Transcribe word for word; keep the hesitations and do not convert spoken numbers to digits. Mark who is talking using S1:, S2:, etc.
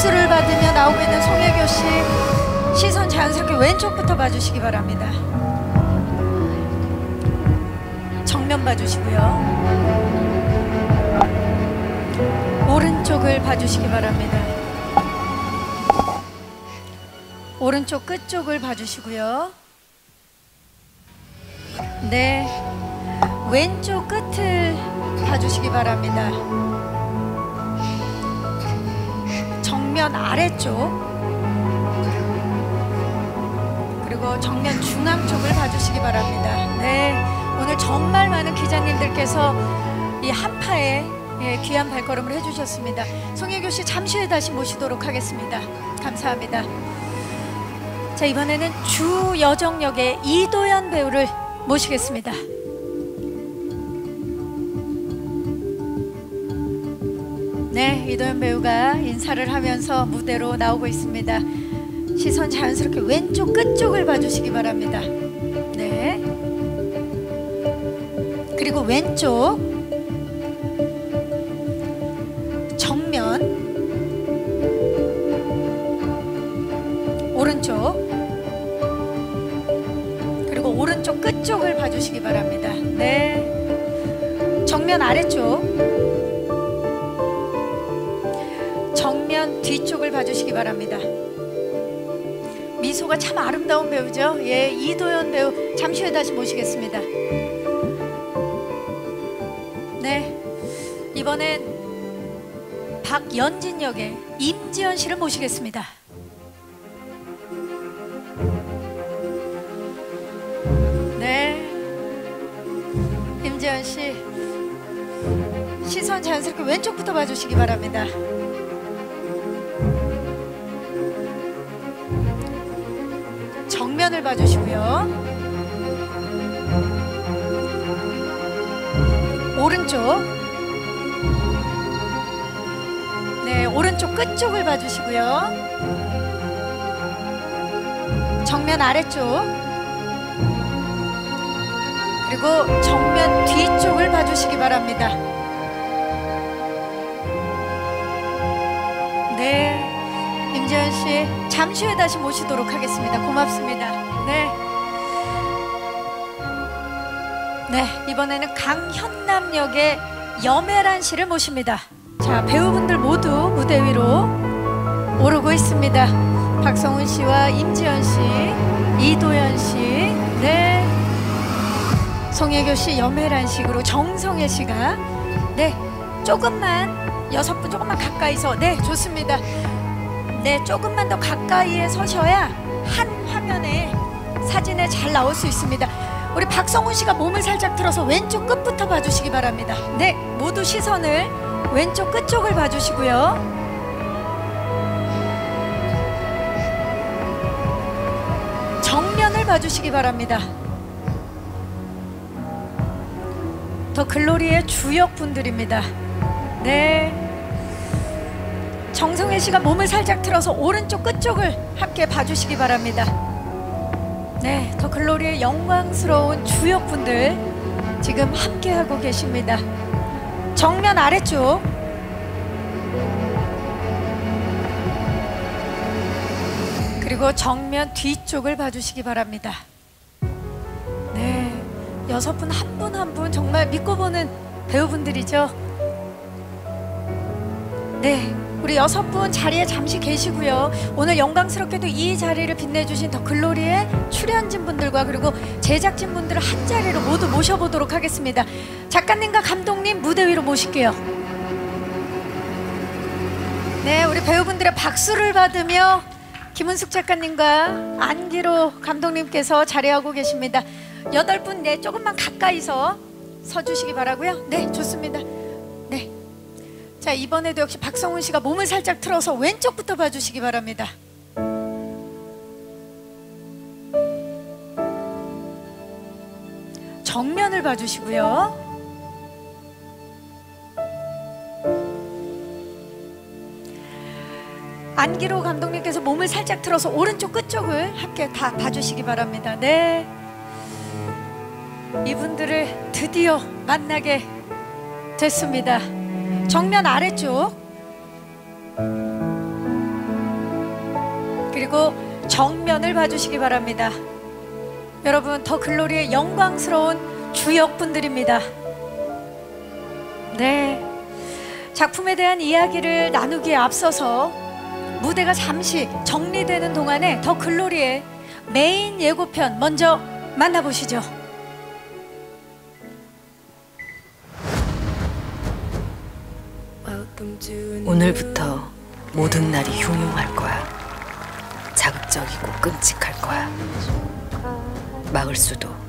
S1: 박수를 받으며 나오고 있는 송혜교 씨, 시선 자연스럽게 왼쪽부터 봐주시기 바랍니다. 정면 봐주시고요. 오른쪽을 봐주시기 바랍니다. 오른쪽 끝쪽을 봐주시고요. 네, 왼쪽 끝을 봐주시기 바랍니다. 정면 아래쪽, 그리고 정면 중앙 쪽을 봐주시기 바랍니다. 네, 오늘 정말 많은 기자님들께서 이 한파에 예, 귀한 발걸음을 해주셨습니다. 송혜교 씨 잠시 후에 다시 모시도록 하겠습니다. 감사합니다. 자, 이번에는 주여정 역의 이도현 배우를 모시겠습니다. 네, 이도현 배우가 인사를 하면서 무대로 나오고 있습니다. 시선 자연스럽게 왼쪽 끝쪽을 봐주시기 바랍니다. 네, 그리고 왼쪽 정면, 오른쪽, 그리고 오른쪽 끝쪽을 봐주시기 바랍니다. 네, 정면 아래쪽, 정면 뒤쪽을 봐주시기 바랍니다. 미소가 참 아름다운 배우죠. 예, 이도현 배우 잠시 후에 다시 모시겠습니다. 네, 이번엔 박연진 역의 임지연 씨를 모시겠습니다. 네, 임지연 씨, 시선 자연스럽게 왼쪽부터 봐주시기 바랍니다. 정면을 봐주시고요. 오른쪽, 네, 오른쪽 끝쪽을 봐주시고요. 정면 아래쪽, 그리고 정면 뒤쪽을 봐주시기 바랍니다. 네, 임지연 씨 잠시 후에 다시 모시도록 하겠습니다. 고맙습니다. 네, 네, 이번에는 강현남 역의 염혜란 씨를 모십니다. 자, 배우분들 모두 무대 위로 오르고 있습니다. 박성훈 씨와 임지연 씨, 이도현 씨, 네, 송혜교 씨, 염혜란 씨, 그리고 정성혜 씨가, 네, 조금만, 여섯 분 조금만 가까이서, 네, 좋습니다. 네, 조금만 더 가까이에 서셔야 한 화면에 사진에 잘 나올 수 있습니다. 우리 박성훈 씨가 몸을 살짝 틀어서 왼쪽 끝부터 봐주시기 바랍니다. 네, 모두 시선을 왼쪽 끝쪽을 봐주시고요. 정면을 봐주시기 바랍니다. 더 글로리의 주역분들입니다. 네, 정성혜 씨가 몸을 살짝 틀어서 오른쪽 끝쪽을 함께 봐주시기 바랍니다. 네, 더 글로리의 영광스러운 주역분들 지금 함께하고 계십니다. 정면 아래쪽, 그리고 정면 뒤쪽을 봐주시기 바랍니다. 네, 여섯 분 한 분 한 분 정말 믿고 보는 배우분들이죠. 네, 우리 여섯 분 자리에 잠시 계시고요. 오늘 영광스럽게도 이 자리를 빛내주신 더 글로리의 출연진 분들과 그리고 제작진 분들을 한 자리로 모두 모셔보도록 하겠습니다. 작가님과 감독님 무대 위로 모실게요. 네, 우리 배우분들의 박수를 받으며 김은숙 작가님과 안기로 감독님께서 자리하고 계십니다. 여덟 분, 네, 조금만 가까이서 서주시기 바라고요. 네, 좋습니다. 네, 자, 이번에도 역시 박성훈 씨가 몸을 살짝 틀어서 왼쪽부터 봐주시기 바랍니다. 정면을 봐주시고요. 안기로 감독님께서 몸을 살짝 틀어서 오른쪽 끝쪽을 함께 다 봐주시기 바랍니다. 네, 이분들을 드디어 만나게 됐습니다. 정면 아래쪽, 그리고 정면을 봐주시기 바랍니다. 여러분, 더 글로리의 영광스러운 주역분들입니다. 네, 작품에 대한 이야기를 나누기에 앞서서 무대가 잠시 정리되는 동안에 더 글로리의 메인 예고편 먼저 만나보시죠.
S2: 오늘부터 모든 날이 흉흉할 거야. 자극적이고 끔찍할 거야. 막을 수도